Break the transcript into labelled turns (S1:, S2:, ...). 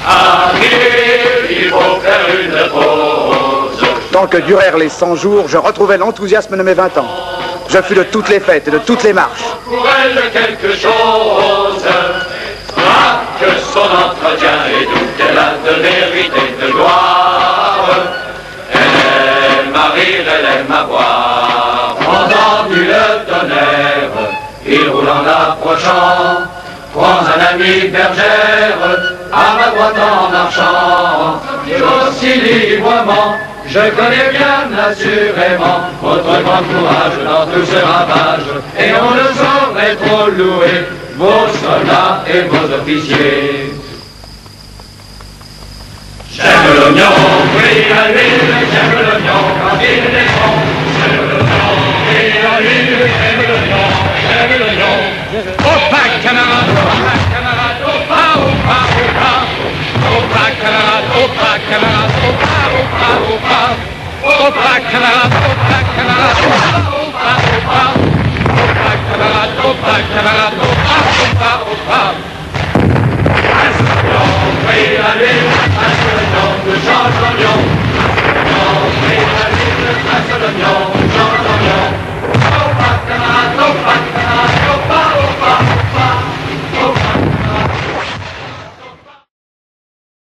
S1: Arrive, il faut faire une pause.
S2: Tant que durèrent les 100 jours, je retrouvais l'enthousiasme de mes 20 ans. Je fus de toutes les fêtes et de toutes les marches.
S1: Pour elle quelque chose, que son entretien et doux, qu'elle a de vérité, de gloire. Elle aime à rire, elle aime à boire. Entendu le tonnerre, il roule en approchant. Prends un ami bergère, à ma droite en marchant. Aussi librement, je connais bien assurément votre grand courage dans tout ce ravage. Et on ne saurait trop louer vos soldats et vos officiers. J'aime l'oignon, oui à l'huile, j'aime l'oignon quand il est bon. J'aime l'oignon, oui à l'huile, j'aime l'oignon, j'aime l'oignon. Au pas camarade, au pas, au pas, au pas. Au pas camarade, au pas camarade, au pas, au pas, au pas. Au pas camarade.